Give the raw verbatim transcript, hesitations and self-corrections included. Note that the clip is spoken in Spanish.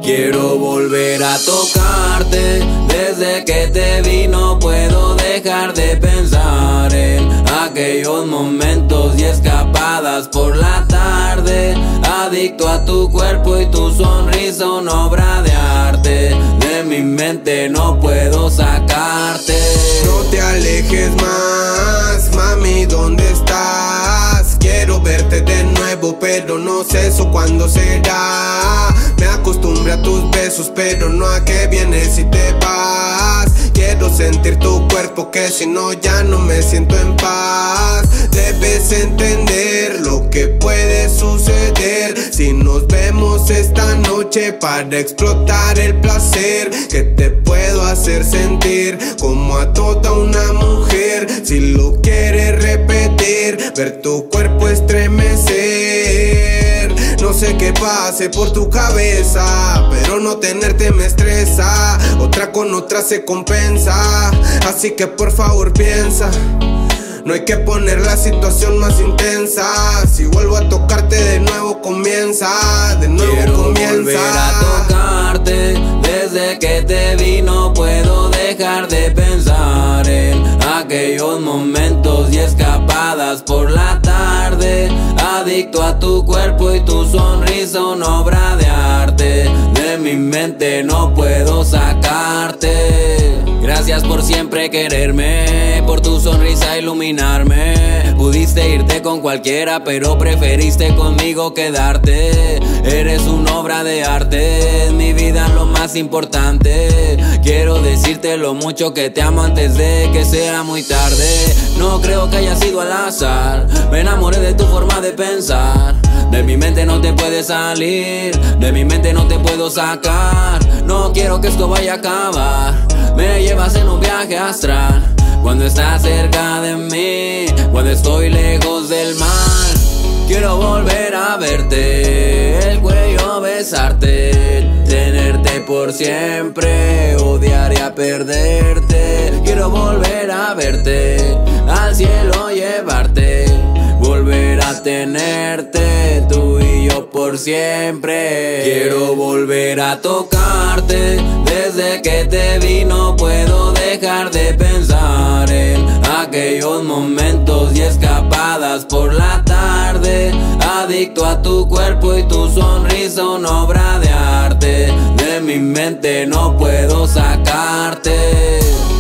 Quiero volver a tocarte, desde que te vi no puedo dejar de pensar en aquellos momentos y escapadas por la tarde. Adicto a tu cuerpo y tu sonrisa, una obra de arte. De mi mente no puedo sacarte. No te alejes más, mami, ¿dónde estás? Quiero verte de nuevo, pero no sé eso cuándo será. Me acostumbré a tus besos, pero no a que vienes y te vas. Quiero sentir tu cuerpo, que si no ya no me siento en paz. Debes entender lo que puede suceder si nos vemos esta noche, para explotar el placer que te puedo hacer sentir como a toda una mujer. Si lo quieres repetir, ver tu cuerpo estremecer. No sé qué pase por tu cabeza, pero no tenerte me estresa. Otra con otra se compensa, así que por favor piensa. No hay que poner la situación más intensa. Si vuelvo a tocarte de nuevo comienza, de nuevo Quiero comienza. volver a tocarte, desde que te vi no puedo dejar de pensar en aquellos momentos y escapadas por la tarde. Adicto a tu cuerpo y tu sonrisa, una obra de arte. De mi mente no puedo sacarte. Gracias por siempre quererme, por tu sonrisa iluminarme. Pudiste irte con cualquiera, pero preferiste conmigo quedarte. Eres una obra de arte, en mi vida lo más importante. Quiero decirte lo mucho que te amo antes de que sea muy tarde. No creo que haya sido al azar, me enamoré de tu forma de pensar. De mi mente no te puedes salir, de mi mente no te puedo sacar. No quiero que esto vaya a acabar. Me llevas en un viaje astral, cuando estás cerca de mí, cuando estoy lejos del mar. Quiero volver a verte, el cuello besarte, tenerte por siempre, odiaría perderte. Quiero volver a verte, al cielo llevarte, volver a tenerte, tú y yo por siempre. Quiero volver a tocarte, desde que te vi no puedo dejar de pensar en aquellos momentos y escapadas por la tarde. Adicto a tu cuerpo y tu sonrisa, una obra de arte. De mi mente no puedo sacarte.